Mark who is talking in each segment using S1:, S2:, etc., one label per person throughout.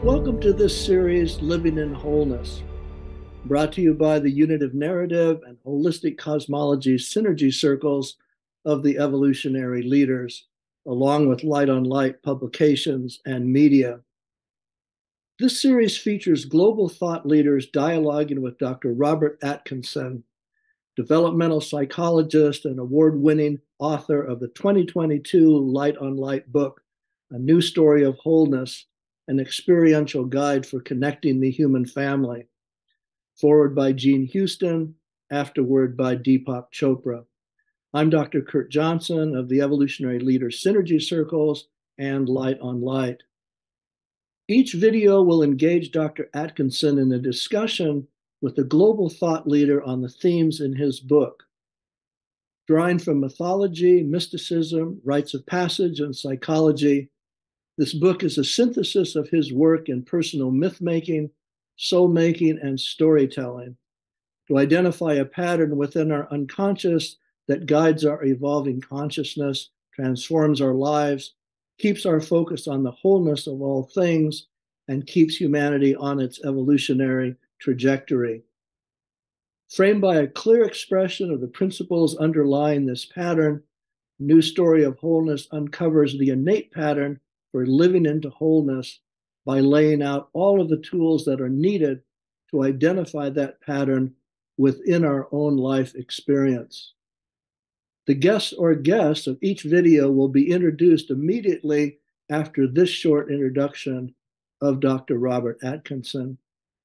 S1: Welcome to this series, Living in Wholeness, brought to you by the Unitive Narrative and Holistic Cosmology Synergy Circles of the Evolutionary Leaders, along with Light on Light publications and media. This series features global thought leaders dialoguing with Dr. Robert Atkinson, developmental psychologist and award-winning author of the 2022 Light on Light book, A New Story of Wholeness, an experiential guide for connecting the human family. Forward by Jean Houston, afterword by Deepak Chopra. I'm Dr. Kurt Johnson of the Evolutionary Leaders Synergy Circles and Light on Light. Each video will engage Dr. Atkinson in a discussion with a global thought leader on the themes in his book. Drawing from mythology, mysticism, rites of passage, and psychology, this book is a synthesis of his work in personal myth-making, soul-making, and storytelling to identify a pattern within our unconscious that guides our evolving consciousness, transforms our lives, keeps our focus on the wholeness of all things, and keeps humanity on its evolutionary trajectory. Framed by a clear expression of the principles underlying this pattern, New Story of Wholeness uncovers the innate pattern for living into wholeness by laying out all of the tools that are needed to identify that pattern within our own life experience. The guest or guests of each video will be introduced immediately after this short introduction of Dr. Robert Atkinson.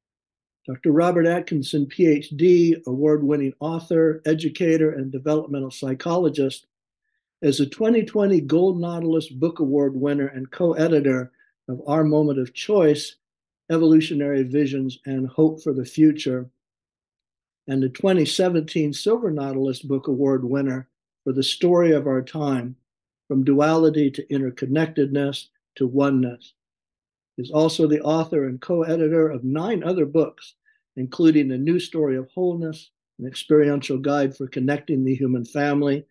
S1: Dr. Robert Atkinson, PhD, award-winning author, educator, and developmental psychologist, is a 2020 Gold Nautilus Book Award winner and co-editor of Our Moment of Choice, Evolutionary Visions and Hope for the Future, and the 2017 Silver Nautilus Book Award winner for The Story of Our Time, From Duality to Interconnectedness to Oneness. He's also the author and co-editor of 9 other books, including A New Story of Wholeness, an experiential guide for connecting the human family,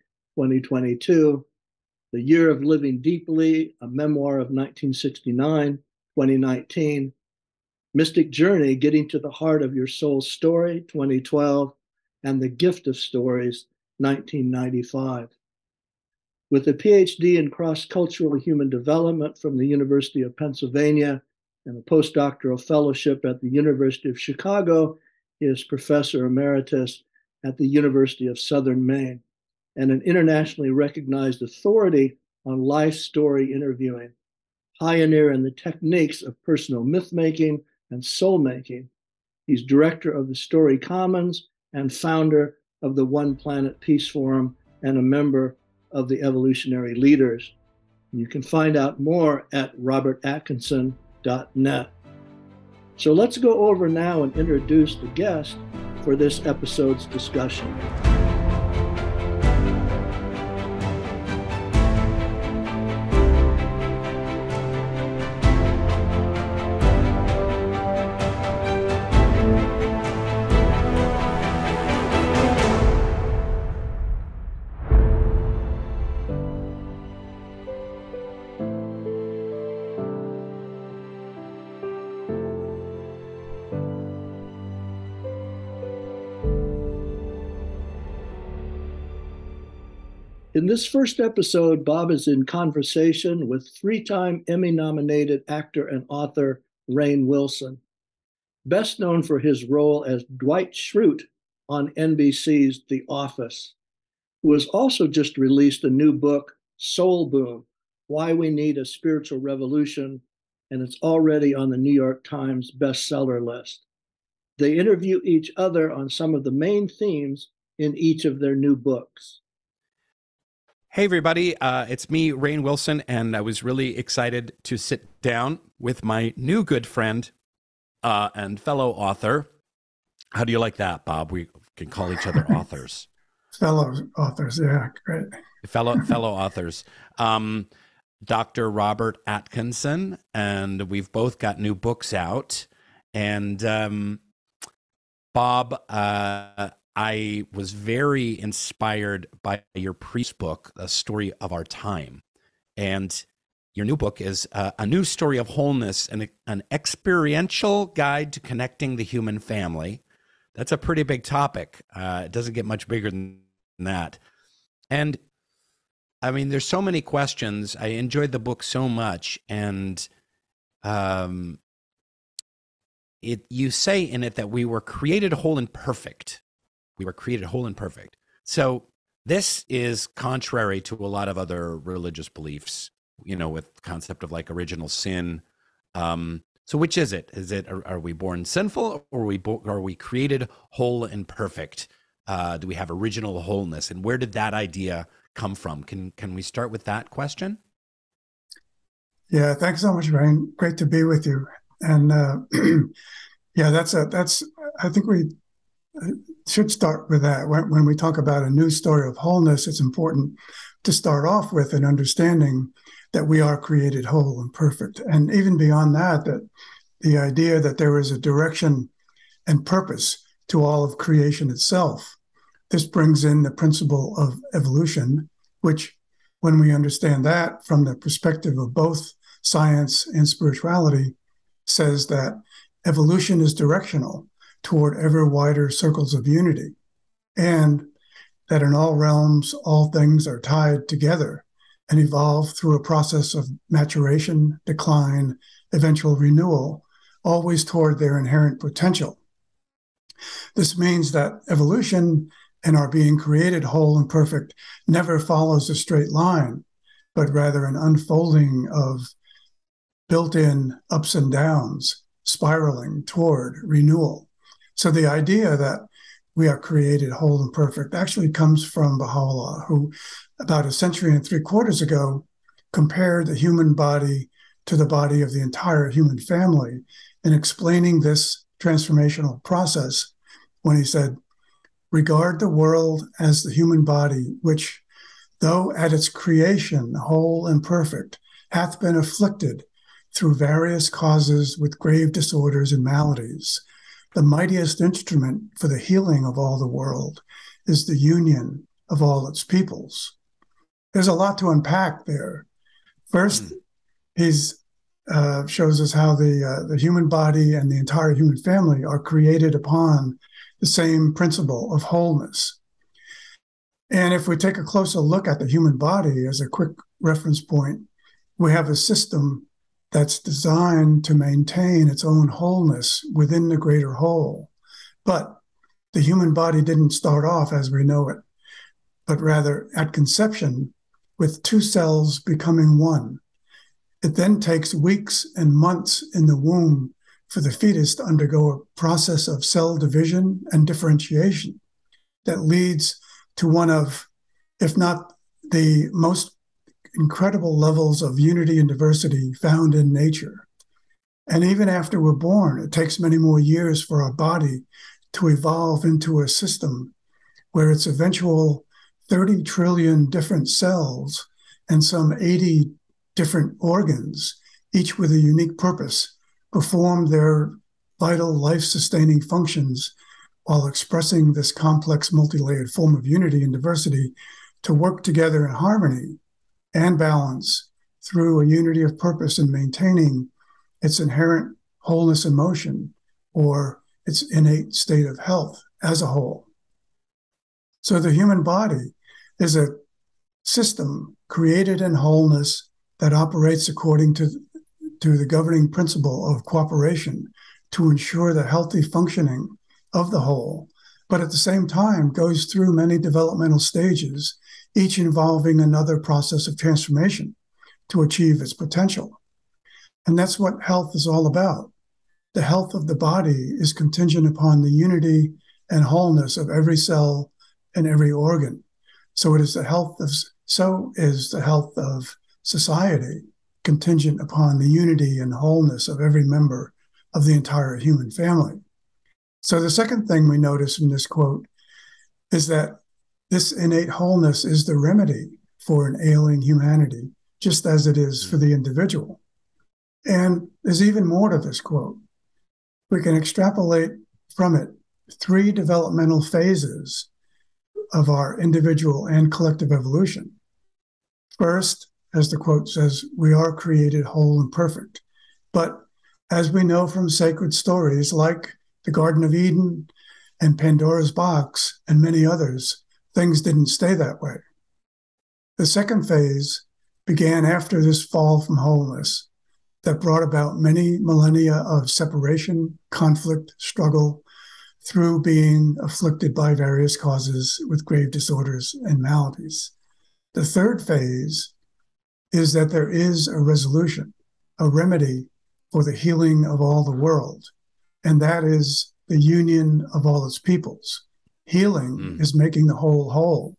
S1: 2022, The Year of Living Deeply, a memoir of 1969, 2019, Mystic Journey, Getting to the Heart of Your Soul's Story, 2012, and The Gift of Stories, 1995. With a PhD in cross-cultural human development from the University of Pennsylvania and a postdoctoral fellowship at the University of Chicago, he is professor emeritus at the University of Southern Maine and an internationally recognized authority on life story interviewing, pioneer in the techniques of personal myth-making and soul-making. He's director of the Story Commons and founder of the One Planet Peace Forum and a member of the Evolutionary Leaders. You can find out more at robertatkinson.net. So let's go over now and introduce the guest for this episode's discussion. In this first episode, Bob is in conversation with 3-time Emmy-nominated actor and author Rainn Wilson, best known for his role as Dwight Schrute on NBC's The Office, who has also just released a new book, Soul Boom: Why We Need a Spiritual Revolution, and it's already on the New York Times bestseller list. They interview each other on some of the main themes in each of their new books.
S2: Hey, everybody. It's me, Rainn Wilson, and I was really excited to sit down with my new good friend and fellow author. How do you like that, Bob? We can call each other authors.
S3: Fellow authors, yeah, great.
S2: Fellow authors. Dr. Robert Atkinson, and we've both got new books out. And Bob, I was very inspired by your priest book, A Story of Our Time. And your new book is A New Story of Wholeness, and an experiential guide to connecting the human family. That's a pretty big topic. It doesn't get much bigger than that. And I mean, there's so many questions. I enjoyed the book so much. And you say in it that we were created whole and perfect. We were created whole and perfect. So this is contrary to a lot of other religious beliefs, with the concept of like original sin. So which is it? Is it, are we born sinful, or are we created whole and perfect? Do we have original wholeness? And where did that idea come from? Can we start with that question?
S3: Yeah, thanks so much, Rain. Great to be with you. And yeah, I think we should start with that. When we talk about a new story of wholeness, it's important to start off with an understanding that we are created whole and perfect. And even beyond that, that the idea that there is a direction and purpose to all of creation itself. This brings in the principle of evolution, which, when we understand that from the perspective of both science and spirituality, says that evolution is directional toward ever wider circles of unity, and that in all realms, all things are tied together and evolve through a process of maturation, decline, eventual renewal, always toward their inherent potential. This means that evolution and our being created whole and perfect never follows a straight line, but rather an unfolding of built-in ups and downs, spiraling toward renewal. So the idea that we are created whole and perfect actually comes from Baha'u'llah, who about 1.75 centuries ago compared the human body to the body of the entire human family in explaining this transformational process when he said, "Regard the world as the human body, which, though at its creation whole and perfect, hath been afflicted through various causes with grave disorders and maladies. The mightiest instrument for the healing of all the world is the union of all its peoples." There's a lot to unpack there. First, he shows us how the human body and the entire human family are created upon the same principle of wholeness. And if we take a closer look at the human body as a quick reference point, we have a system that's designed to maintain its own wholeness within the greater whole. But the human body didn't start off as we know it, but rather at conception with two cells becoming one. It then takes weeks and months in the womb for the fetus to undergo a process of cell division and differentiation that leads to one of, if not the most incredible levels of unity and diversity found in nature. And even after we're born, it takes many more years for our body to evolve into a system where its eventual 30 trillion different cells and some 80 different organs, each with a unique purpose, perform their vital life-sustaining functions while expressing this complex multi-layered form of unity and diversity to work together in harmony and balance through a unity of purpose in maintaining its inherent wholeness and motion, or its innate state of health as a whole. So the human body is a system created in wholeness that operates according to the governing principle of cooperation to ensure the healthy functioning of the whole, but at the same time goes through many developmental stages, each involving another process of transformation to achieve its potential. And that's what health is all about. The health of the body is contingent upon the unity and wholeness of every cell and every organ. So is the health of society contingent upon the unity and wholeness of every member of the entire human family. So the second thing we notice from this quote is that this innate wholeness is the remedy for an ailing humanity, just as it is for the individual. And there's even more to this quote. We can extrapolate from it 3 developmental phases of our individual and collective evolution. First, as the quote says, we are created whole and perfect. But as we know from sacred stories like the Garden of Eden and Pandora's box and many others, things didn't stay that way. The second phase began after this fall from wholeness that brought about many millennia of separation, conflict, struggle, through being afflicted by various causes with grave disorders and maladies. The third phase is that there is a resolution, a remedy for the healing of all the world, and that is the union of all its peoples. Healing is making the whole whole.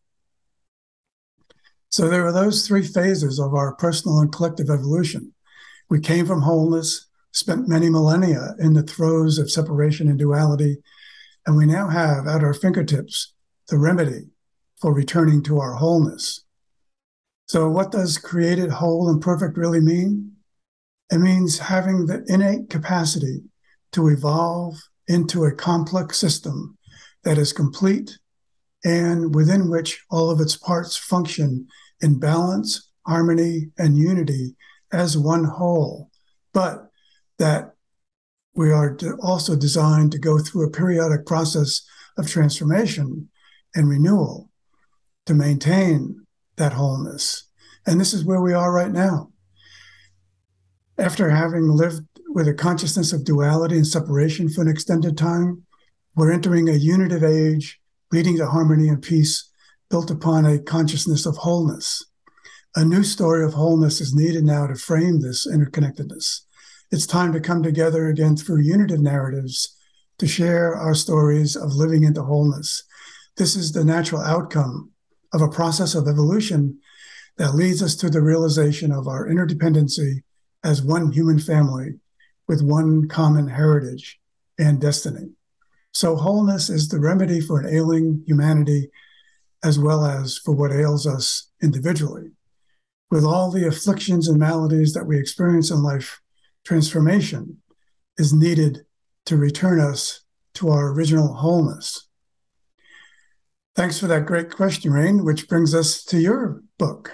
S3: So there are those three phases of our personal and collective evolution. We came from wholeness, spent many millennia in the throes of separation and duality, and we now have at our fingertips the remedy for returning to our wholeness. So what does created whole and perfect really mean? It means having the innate capacity to evolve into a complex system that is complete and within which all of its parts function in balance, harmony, and unity as one whole, but that we are also designed to go through a periodic process of transformation and renewal to maintain that wholeness. And this is where we are right now. After having lived with a consciousness of duality and separation for an extended time, we're entering a unitive age leading to harmony and peace built upon a consciousness of wholeness. A new story of wholeness is needed now to frame this interconnectedness. It's time to come together again through unitive narratives to share our stories of living into wholeness. This is the natural outcome of a process of evolution that leads us to the realization of our interdependency as one human family with one common heritage and destiny. So wholeness is the remedy for an ailing humanity as well as for what ails us individually. With all the afflictions and maladies that we experience in life, transformation is needed to return us to our original wholeness. Thanks for that great question, Rain, which brings us to your book.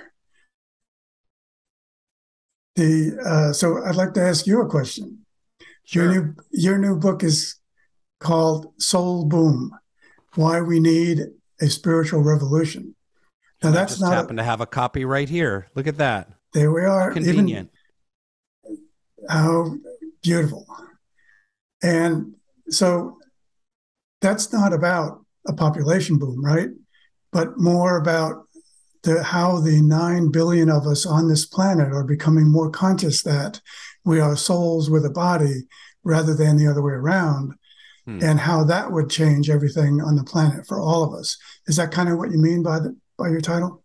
S3: So I'd like to ask you a question.
S2: Sure.
S3: Your new book is called Soul Boom, Why We Need a Spiritual Revolution. Now
S2: And I
S3: that's
S2: just
S3: not
S2: happen to have a copy right here. Look at that.
S3: there we are.
S2: Convenient.
S3: How beautiful. And so that's not about a population boom, right? But more about how the 9 billion of us on this planet are becoming more conscious that we are souls with a body rather than the other way around, and how that would change everything on the planet for all of us. Is that kind of what you mean by your title?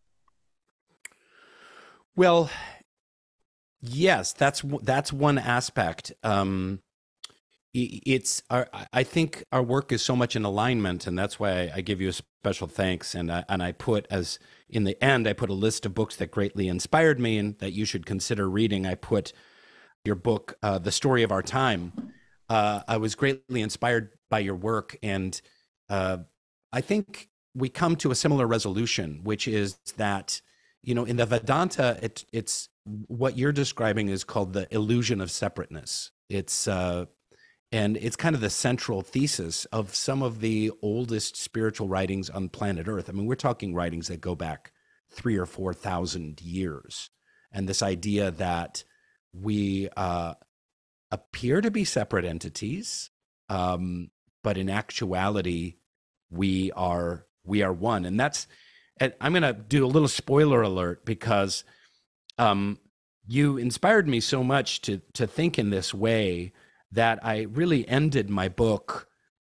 S2: Well, yes, that's one aspect. I think our work is so much in alignment, and that's why I give you a special thanks. And I put, as in the end, I put a list of books that greatly inspired me and that you should consider reading. I put your book, The Story of Our Time. I was greatly inspired by your work, and I think we come to a similar resolution, which is that, in the Vedanta, it's what you're describing is called the illusion of separateness. And it's kind of the central thesis of some of the oldest spiritual writings on planet Earth. I mean, we're talking writings that go back 3,000 or 4,000 years. And this idea that we appear to be separate entities, but in actuality, we are one. And I'm going to do a little spoiler alert because you inspired me so much to think in this way that I really ended my book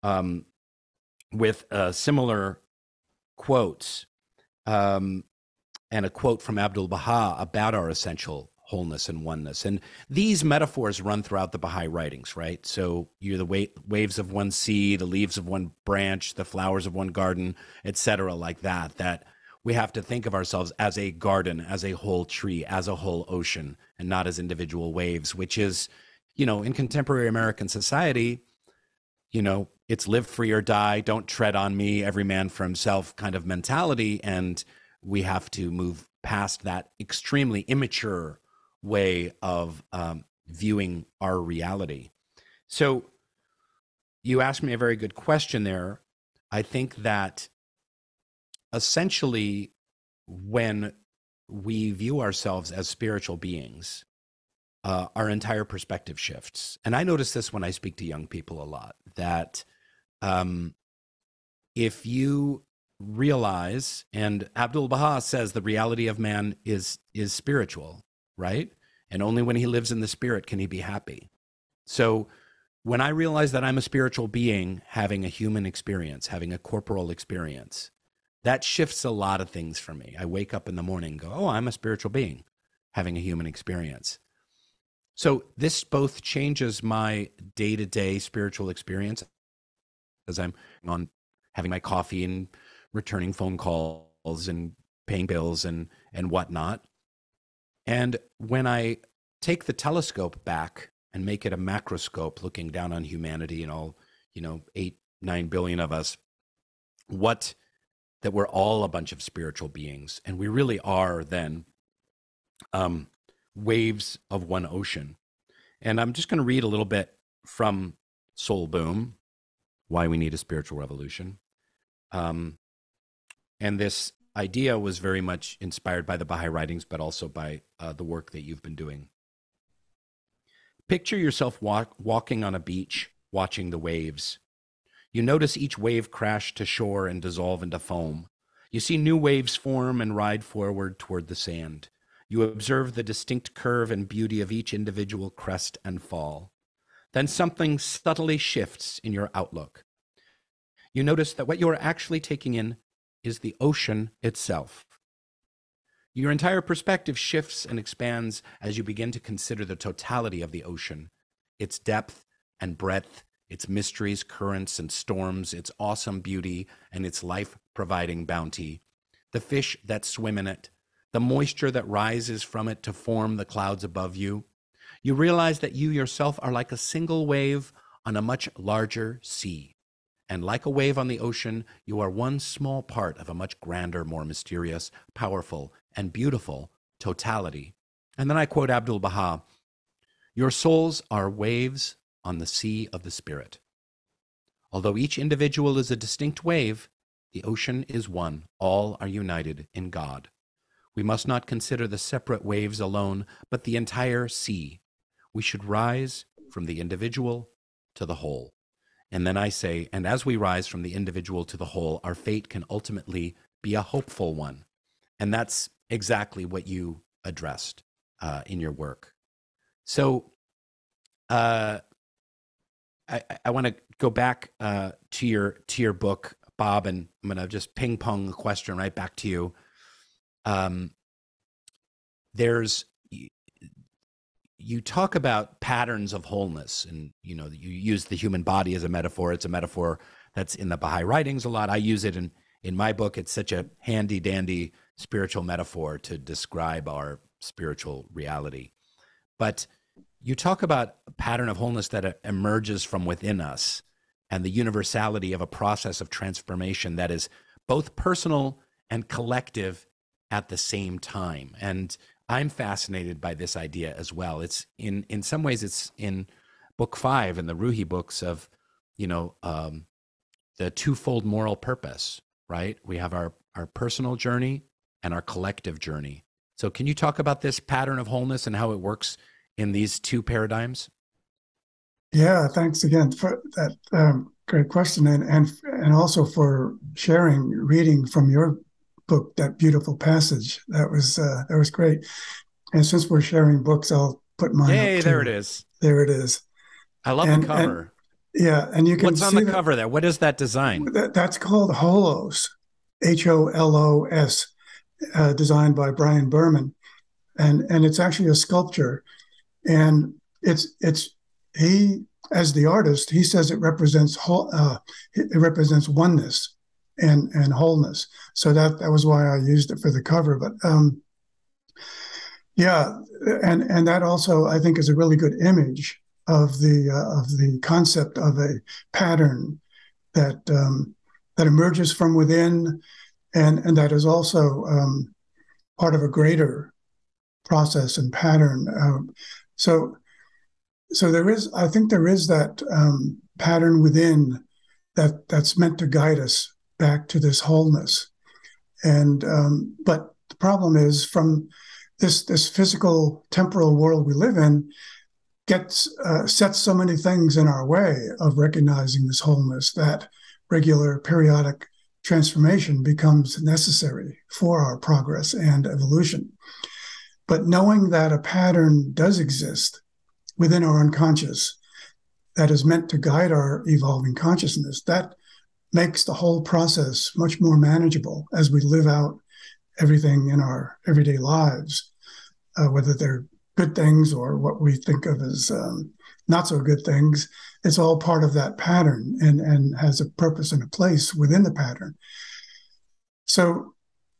S2: with similar quotes, and a quote from Abdu'l-Baha about our essential wholeness and oneness. And these metaphors run throughout the Baha'i writings, right? So you're the waves of one sea, the leaves of one branch, the flowers of one garden, etc., like that we have to think of ourselves as a garden, as a whole tree, as a whole ocean, and not as individual waves, which is, in contemporary American society, it's live free or die, don't tread on me, every man for himself kind of mentality. And we have to move past that extremely immature way of viewing our reality. So you asked me a very good question there. I think that essentially when we view ourselves as spiritual beings, our entire perspective shifts. And I notice this when I speak to young people a lot, that if you realize, and Abdu'l-Baha says the reality of man is spiritual, right? And only when he lives in the spirit can he be happy. So when I realize that I'm a spiritual being having a human experience, having a corporal experience, that shifts a lot of things for me. I wake up in the morning and go, oh, I'm a spiritual being having a human experience. So this both changes my day-to-day spiritual experience as I'm on having my coffee and returning phone calls and paying bills and whatnot. And when I take the telescope back and make it a macroscope looking down on humanity and all, 8-9 billion of us, that we're all a bunch of spiritual beings. And we really are then waves of one ocean. And I'm just going to read a little bit from Soul Boom, Why We Need a Spiritual Revolution. And this idea was very much inspired by the Baha'i writings, but also by the work that you've been doing. Picture yourself walking on a beach, watching the waves. You notice each wave crash to shore and dissolve into foam. You see new waves form and ride forward toward the sand. You observe the distinct curve and beauty of each individual crest and fall. Then something subtly shifts in your outlook. You notice that what you are actually taking in is the ocean itself. Your entire perspective shifts and expands as you begin to consider the totality of the ocean, its depth and breadth, its mysteries, currents, and storms, its awesome beauty, and its life-providing bounty, the fish that swim in it, the moisture that rises from it to form the clouds above you. You realize that you yourself are like a single wave on a much larger sea. And like a wave on the ocean, you are one small part of a much grander, more mysterious, powerful, and beautiful totality. And then I quote Abdu'l-Baha, "Your souls are waves on the sea of the spirit. Although each individual is a distinct wave, the ocean is one. All are united in God. We must not consider the separate waves alone, but the entire sea. We should rise from the individual to the whole." And then I say, and as we rise from the individual to the whole, our fate can ultimately be a hopeful one. And that's exactly what you addressed in your work. So I want to go back to your book, Bob, and I'm going to just ping pong the question right back to you. You talk about patterns of wholeness, and you use the human body as a metaphor. It's a metaphor that's in the Baha'i writings a lot. I use it in my book. It's such a handy dandy spiritual metaphor to describe our spiritual reality. But you talk about a pattern of wholeness that emerges from within us and the universality of a process of transformation that is both personal and collective at the same time. And I'm fascinated by this idea as well. It's in some ways it's in book 5 in the Ruhi books of, the twofold moral purpose, right? We have our personal journey and our collective journey. So can you talk about this pattern of wholeness and how it works in these two paradigms?
S3: Yeah, thanks again for that great question, and also for reading from your book, that beautiful passage. That was great. And since we're sharing books, I'll put mine up too.
S2: There it is.
S3: There it is.
S2: I love the cover.
S3: And you can
S2: What's on the cover there? What is that design?
S3: That's called Holos, Holos, designed by Brian Berman, and it's actually a sculpture, and he, as the artist, he says it represents oneness and wholeness. So that was why I used it for the cover. But and that also I think is a really good image of the concept of a pattern that emerges from within, and that is also part of a greater process and pattern. So there is, I think there is that pattern within that's meant to guide us back to this wholeness. And but the problem is, from this physical temporal world we live in, sets so many things in our way of recognizing this wholeness that regular periodic transformation becomes necessary for our progress and evolution. But knowing that a pattern does exist within our unconscious that is meant to guide our evolving consciousness, that makes the whole process much more manageable as we live out everything in our everyday lives, whether they're good things or what we think of as not so good things. It's all part of that pattern and has a purpose and a place within the pattern. So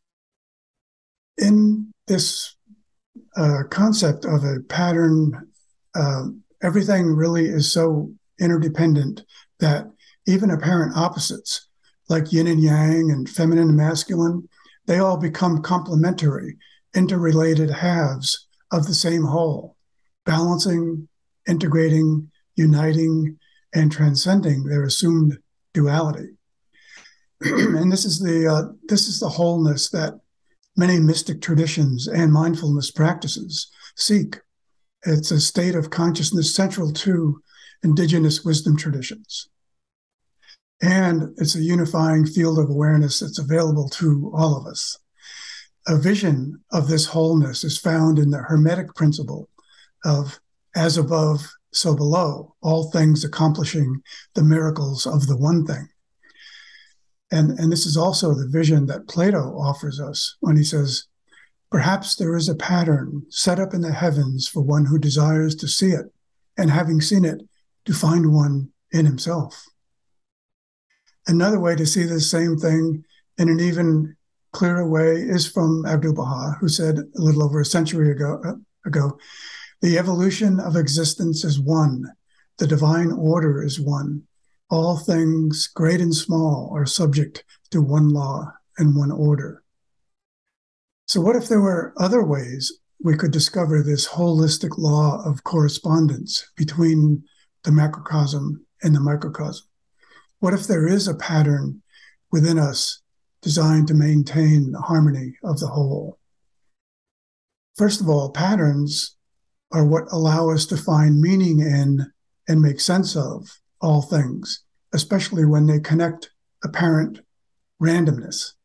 S3: in this concept of a pattern, everything really is so interdependent that even apparent opposites like yin and yang and feminine and masculine, they all become complementary, interrelated halves of the same whole, balancing, integrating, uniting, and transcending their assumed duality. And this is the wholeness that many mystic traditions and mindfulness practices seek. It's a state of consciousness central to indigenous wisdom traditions. And it's a unifying field of awareness that's available to all of us. A vision of this wholeness is found in the Hermetic principle of as above, so below, all things accomplishing the miracles of the one thing. And this is also the vision that Plato offers us when he says, perhaps there is a pattern set up in the heavens for one who desires to see it, and having seen it, to find one in himself. Another way to see this same thing in an even clearer way is from Abdu'l-Baha, who said a little over a century ago, the evolution of existence is one. The divine order is one. All things, great and small, are subject to one law and one order. So what if there were other ways we could discover this holistic law of correspondence between the macrocosm and the microcosm? What if there is a pattern within us designed to maintain the harmony of the whole? First of all, patterns are what allow us to find meaning in and make sense of all things, especially when they connect apparent randomness.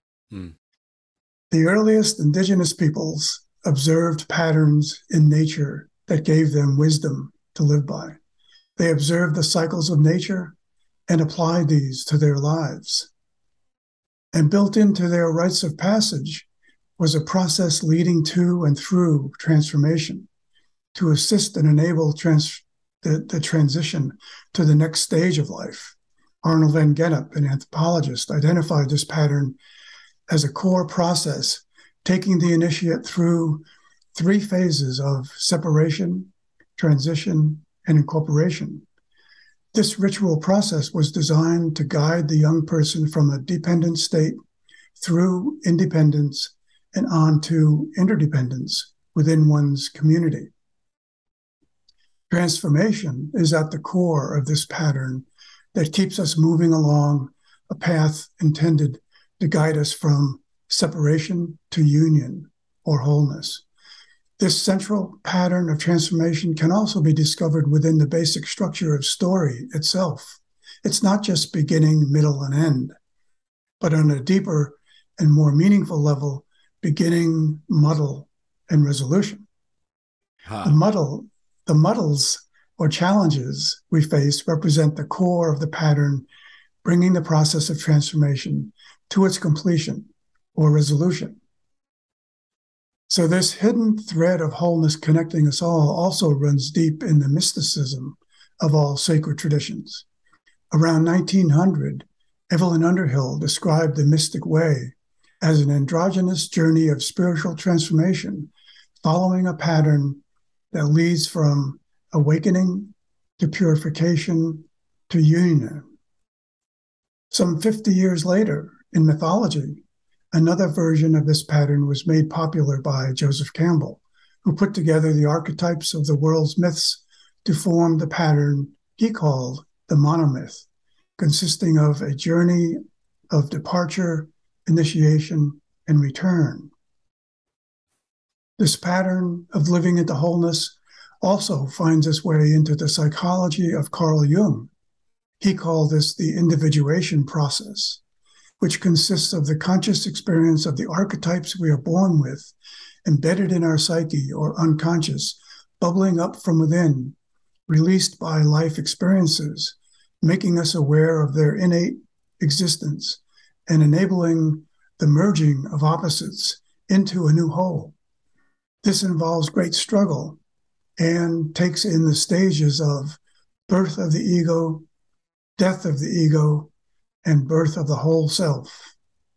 S3: The earliest indigenous peoples observed patterns in nature that gave them wisdom to live by. They observed the cycles of nature and applied these to their lives. And built into their rites of passage was a process leading to and through transformation to assist and enable the transition to the next stage of life. Arnold van Gennep, an anthropologist, identified this pattern as a core process, taking the initiate through 3 phases of separation, transition, and incorporation. This ritual process was designed to guide the young person from a dependent state through independence and on to interdependence within one's community. Transformation is at the core of this pattern that keeps us moving along a path intended to guide us from separation to union or wholeness. This central pattern of transformation can also be discovered within the basic structure of story itself. It's not just beginning, middle, and end, but on a deeper and more meaningful level, beginning, muddle, and resolution. The muddles or challenges we face represent the core of the pattern, bringing the process of transformation to its completion or resolution. So this hidden thread of wholeness connecting us all also runs deep in the mysticism of all sacred traditions. Around 1900, Evelyn Underhill described the mystic way as an androgynous journey of spiritual transformation, following a pattern that leads from awakening to purification to union. Some 50 years later, in mythology, Another version of this pattern was made popular by Joseph Campbell, who put together the archetypes of the world's myths to form the pattern he called the monomyth, consisting of a journey of departure, initiation, and return. This pattern of living into wholeness also finds its way into the psychology of Carl Jung. He called this the individuation process, which consists of the conscious experience of the archetypes we are born with, embedded in our psyche or unconscious, bubbling up from within, released by life experiences, making us aware of their innate existence and enabling the merging of opposites into a new whole. This involves great struggle and takes in the stages of birth of the ego, death of the ego, and birth of the whole self.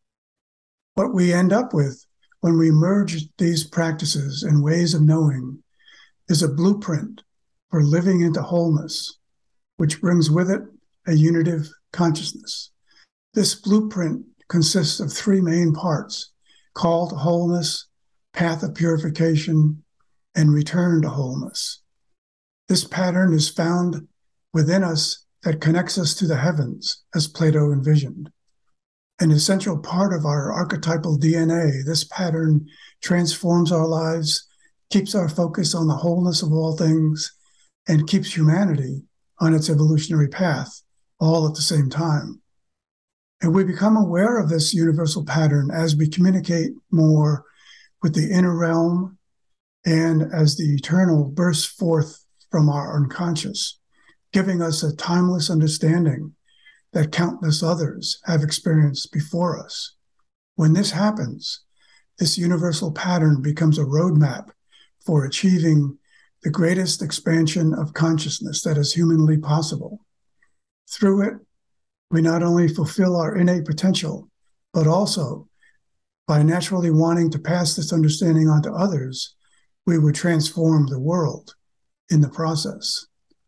S3: What we end up with when we merge these practices and ways of knowing is a blueprint for living into wholeness, which brings with it a unitive consciousness. This blueprint consists of three main parts called wholeness, path of purification, and return to wholeness. This pattern is found within us that connects us to the heavens, as Plato envisioned. An essential part of our archetypal DNA, this pattern transforms our lives, keeps our focus on the wholeness of all things, and keeps humanity on its evolutionary path, all at the same time. And we become aware of this universal pattern as we communicate more with the inner realm and as the eternal bursts forth from our unconscious, giving us a timeless understanding that countless others have experienced before us. When this happens, this universal pattern becomes a roadmap for achieving the greatest expansion of consciousness that is humanly possible. Through it, we not only fulfill our innate potential, but also, by naturally wanting to pass this understanding on to others, we would transform the world in the process.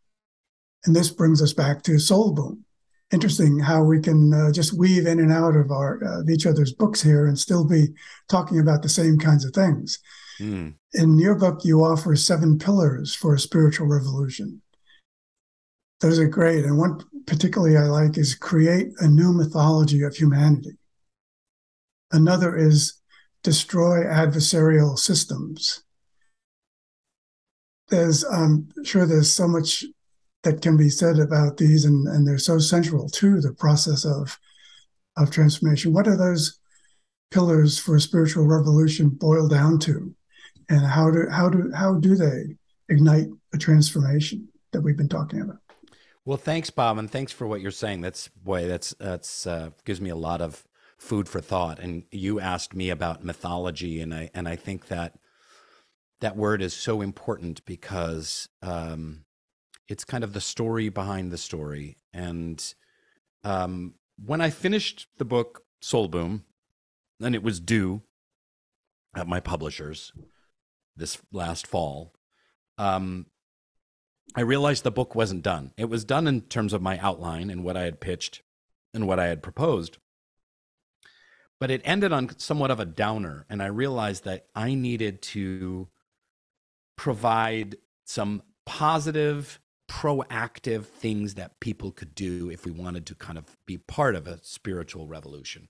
S3: And this brings us back to Soul Boom. Interesting how we can just weave in and out of each other's books here and still be talking about the same kinds of things. Mm. In your book, you offer 7 pillars for a spiritual revolution. Those are great. And one particularly I like is create a new mythology of humanity. Another is destroy adversarial systems. I'm sure there's so much that can be said about these, and they're so central to the process of transformation. What are those pillars for a spiritual revolution boil down to, and how do they ignite a transformation that we've been talking about?
S2: Well, thanks, Bob, and thanks for what you're saying. That's gives me a lot of food for thought. And you asked me about mythology, and I think that word is so important because it's kind of the story behind the story. And when I finished the book Soul Boom, and it was due at my publishers this last fall, I realized the book wasn't done. It was done in terms of my outline and what I had pitched and what I had proposed. But it ended on somewhat of a downer, and I realized that I needed to provide some positive, proactive things that people could do if we wanted to kind of be part of a spiritual revolution.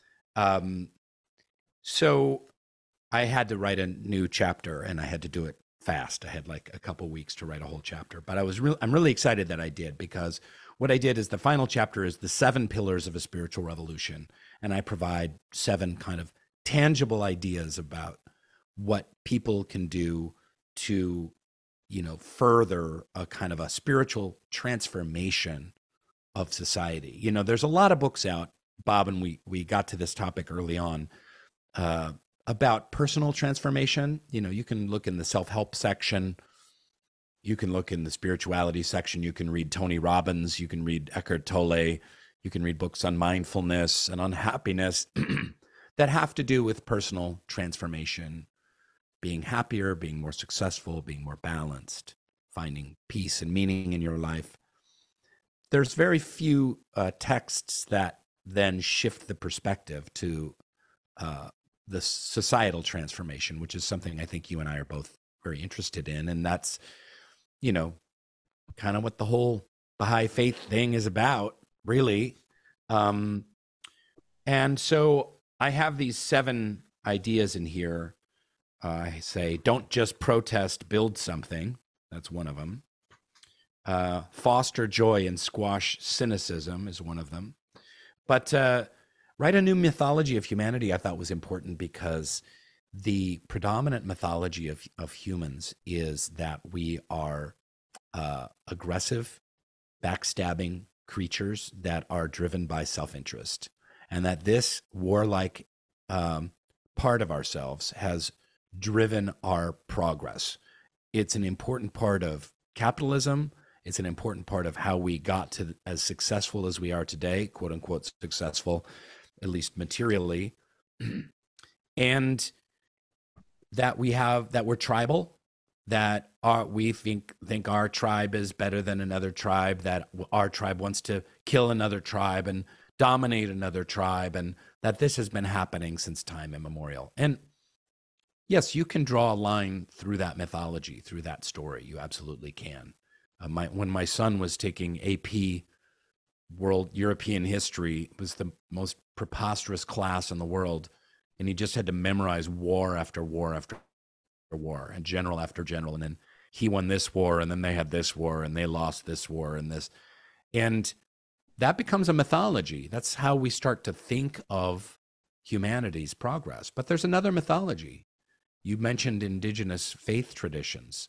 S2: So I had to write a new chapter, and I had to do it fast. I had like a couple weeks to write a whole chapter, but I'm really excited that I did, because what I did is the final chapter is the 7 pillars of a spiritual revolution. And I provide 7 kind of tangible ideas about what people can do to, further a kind of a spiritual transformation of society. There's a lot of books out, Bob, and we got to this topic early on, about personal transformation. You can look in the self-help section. You can look in the spirituality section. You can read Tony Robbins. You can read Eckhart Tolle. You can read books on mindfulness and on happiness that have to do with personal transformation, being happier, being more successful, being more balanced, finding peace and meaning in your life. There's very few texts that then shift the perspective to the societal transformation, which is something I think you and I are both very interested in. And that's, you know, kind of what the whole Baha'i faith thing is about, really. And so I have these 7 ideas in here. I say, don't just protest, build something. That's one of them. Foster joy and squash cynicism is one of them. But write a new mythology of humanity I thought was important, because the predominant mythology of humans is that we are aggressive, backstabbing creatures that are driven by self-interest, and that this warlike part of ourselves has driven our progress. It's an important part of capitalism. It's an important part of how we got to as successful as we are today, quote unquote successful, at least materially. And that we're tribal, that we think our tribe is better than another tribe, that our tribe wants to kill another tribe and dominate another tribe, and that this has been happening since time immemorial. And yes, you can draw a line through that mythology, through that story. You absolutely can. When my son was taking AP World European History, it was the most preposterous class in the world, and he just had to memorize war after war after war, and general after general, and then he won this war, and then they had this war, and they lost this war, and this, and that becomes a mythology. That's how we start to think of humanity's progress. But there's another mythology. You mentioned indigenous faith traditions.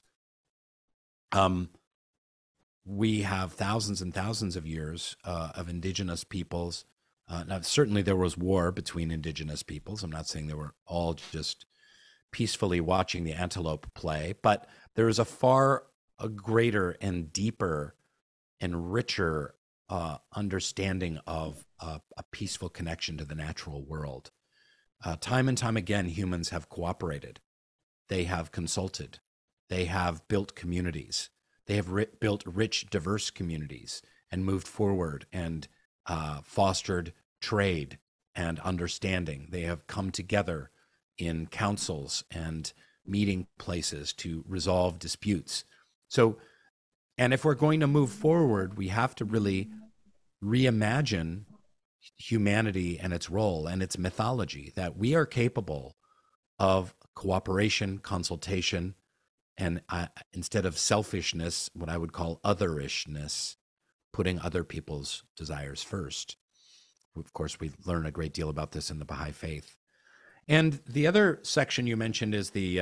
S2: We have thousands and thousands of years of indigenous peoples. Now, certainly there was war between indigenous peoples. I'm not saying they were all just peacefully watching the antelope play, but there is a greater and deeper and richer understanding of a peaceful connection to the natural world. Time and time again, humans have cooperated. They have consulted. They have built communities. They have built rich, diverse communities and moved forward and fostered trade and understanding. They have come together in councils and meeting places to resolve disputes. So, and if we're going to move forward, we have to really reimagine humanity and its role and its mythology, that we are capable of cooperation, consultation, and instead of selfishness, what I would call otherishness, putting other people's desires first. Of course, we learn a great deal about this in the Baha'i faith. And the other section you mentioned is the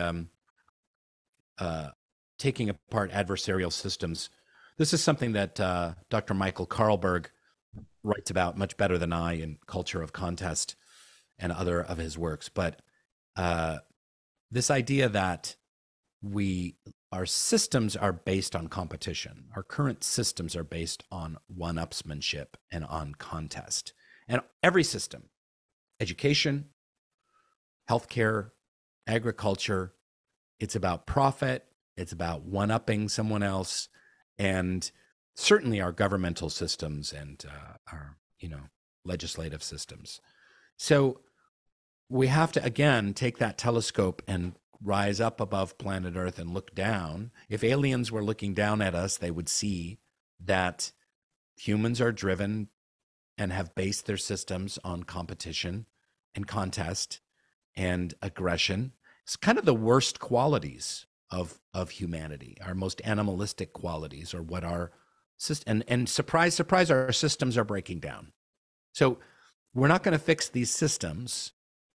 S2: taking apart adversarial systems. This is something that Dr. Michael Carlberg writes about much better than I in Culture of Contest and other of his works. But this idea that our systems are based on competition. Our current systems are based on one-upsmanship and on contest. And every system, education, healthcare, agriculture, it's about profit, it's about one-upping someone else, and certainly our governmental systems and our, legislative systems. So we have to, again, take that telescope and rise up above planet Earth and look down. If aliens were looking down at us, they would see that humans are driven and have based their systems on competition and contest and aggression. It's kind of the worst qualities of humanity. Our most animalistic qualities are what our system, and surprise, surprise, our systems are breaking down. So we're not going to fix these systems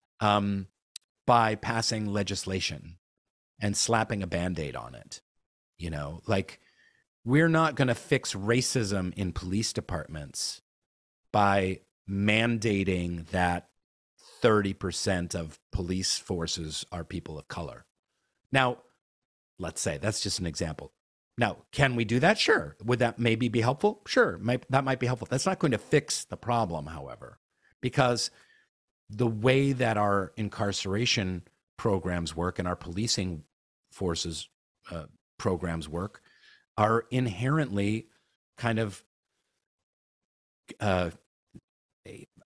S2: by passing legislation and slapping a Band-Aid on it. Like, we're not going to fix racism in police departments by mandating that 30% of police forces are people of color. Now, let's say that's just an example. Now, can we do that? Sure. Would that maybe be helpful? Sure. That might be helpful. That's not going to fix the problem, however, because the way that our incarceration programs work and our policing forces programs work are inherently kind of,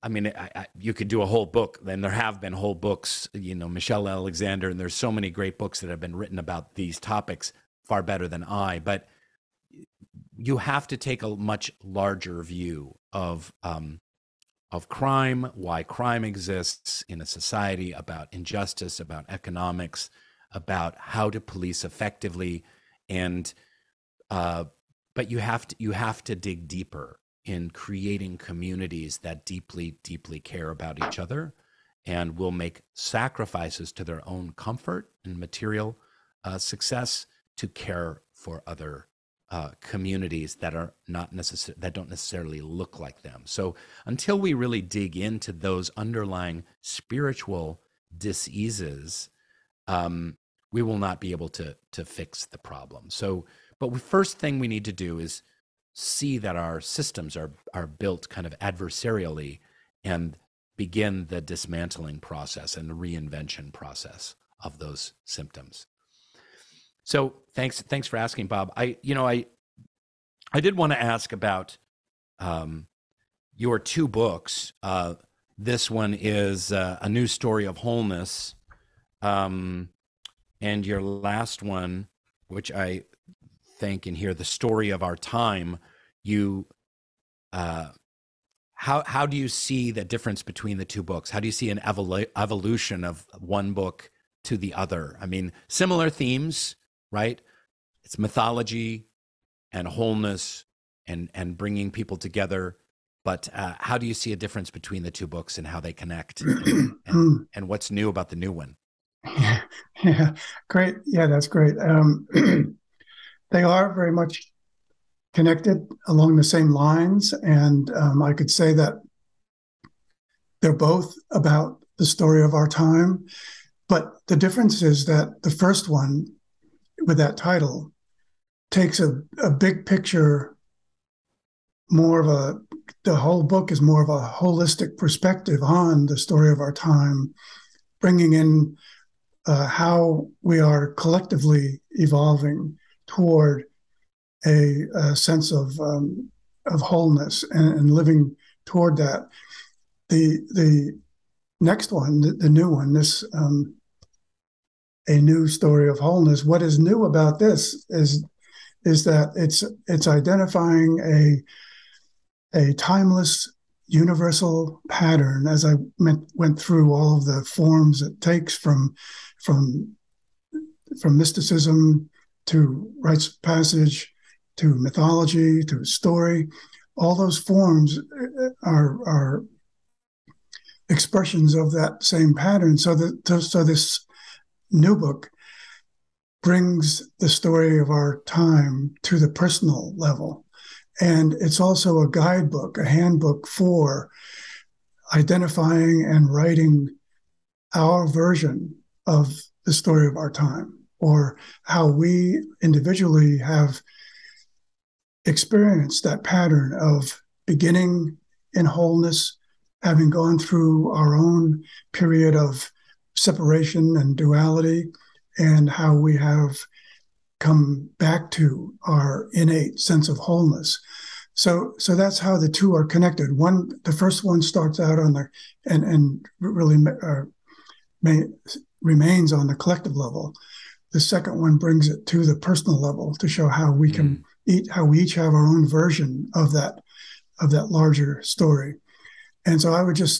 S2: I mean, you could do a whole book, and there have been whole books, Michelle Alexander, and there's so many great books that have been written about these topics, far better than I. But you have to take a much larger view of crime, why crime exists in a society, about injustice, about economics, about how to police effectively, and but you have to dig deeper in creating communities that deeply, deeply care about each other and will make sacrifices to their own comfort and material success to care for other communities that don't necessarily look like them. So until we really dig into those underlying spiritual diseases, we will not be able to fix the problem. So, but the first thing we need to do is see that our systems are built kind of adversarially and begin the dismantling process and the reinvention process of those symptoms. So thanks for asking, Bob. I did want to ask about your two books. This one is A New Story of Wholeness, and your last one, which I think in here, The Story of Our Time. You, how do you see the difference between the two books? How do you see an evolution of one book to the other? I mean, similar themes, right? It's mythology and wholeness and bringing people together. But how do you see a difference between the two books and how they connect and what's new about the new one?
S3: Yeah, great. Yeah, that's great. They are very much connected along the same lines. And I could say that they're both about the story of our time. But the difference is that the first one, with that title, takes a big picture, the whole book is more of a holistic perspective on the story of our time, bringing in how we are collectively evolving toward a sense of wholeness and living toward that. The next one, the new one, this A New Story of Wholeness. What is new about this is that it's identifying a timeless, universal pattern. As I went through all of the forms it takes from mysticism to rites of passage, to mythology, to story, all those forms are expressions of that same pattern. So this new book brings the story of our time to the personal level. And it's also a guidebook, a handbook for identifying and writing our version of the story of our time, or how we individually have experienced that pattern of beginning in wholeness, having gone through our own period of separation and duality, and how we have come back to our innate sense of wholeness. So that's how the two are connected. The first one starts out on the and really remains on the collective level. The second one brings it to the personal level to show how we can how we each have our own version of that larger story. And so I would just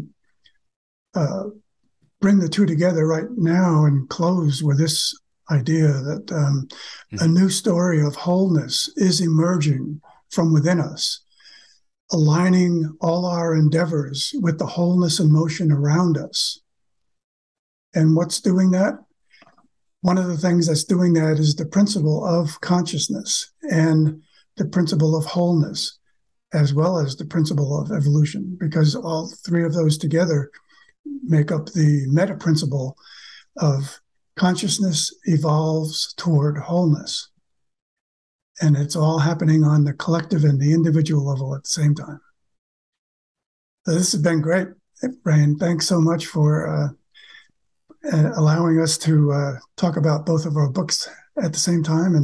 S3: bring the two together right now and close with this idea that a new story of wholeness is emerging from within us, aligning all our endeavors with the wholeness and motion around us. And what's doing that? One of the things that's doing that is the principle of consciousness and the principle of wholeness, as well as the principle of evolution, because all three of those together make up the meta principle of consciousness evolves toward wholeness. And it's all happening on the collective and the individual level at the same time. So this has been great, Rain. Thanks so much for allowing us to talk about both of our books at the same time. And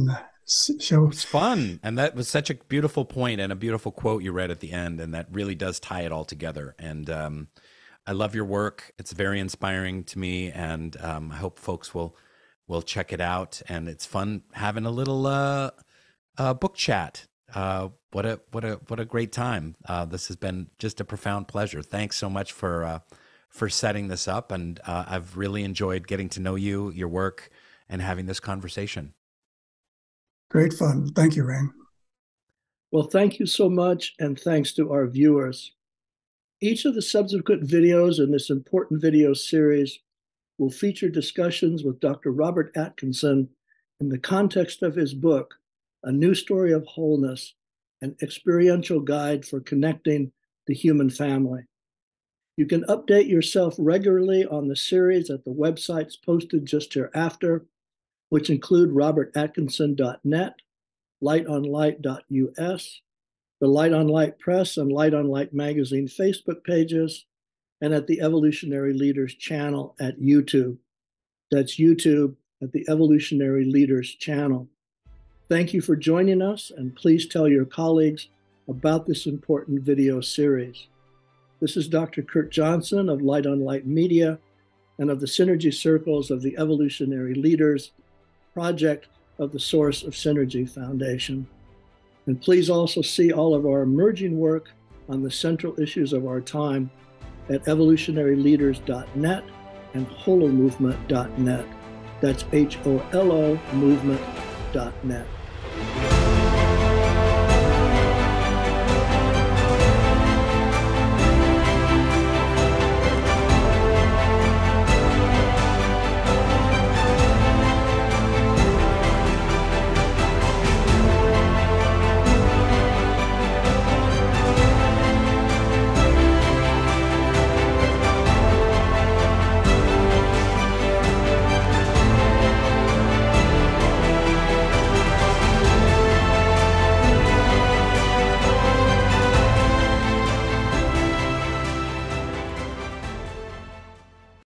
S3: show.
S2: It's fun. And that was such a beautiful point and a beautiful quote you read at the end. And that really does tie it all together. And I love your work. It's very inspiring to me. And I hope folks will check it out. And it's fun having a little book chat. What a great time. This has been just a profound pleasure. Thanks so much for setting this up. And I've really enjoyed getting to know you, your work, and having this conversation.
S3: Great fun. Thank you, Rain.
S1: Well, thank you so much, and thanks to our viewers. Each of the subsequent videos in this important video series will feature discussions with Dr. Robert Atkinson in the context of his book, A New Story of Wholeness, an experiential guide for connecting the human family. You can update yourself regularly on the series at the websites posted just hereafter, which include robertatkinson.net, lightonlight.us, the Light on Light Press and Light on Light Magazine Facebook pages, and at the Evolutionary Leaders channel at YouTube. That's YouTube at the Evolutionary Leaders channel. Thank you for joining us, and please tell your colleagues about this important video series. This is Dr. Kurt Johnson of Light on Light Media and of the Synergy Circles of the Evolutionary Leaders project of the Source of Synergy Foundation. And please also see all of our emerging work on the central issues of our time at evolutionaryleaders.net and holomovement.net. That's HOLO movement.net.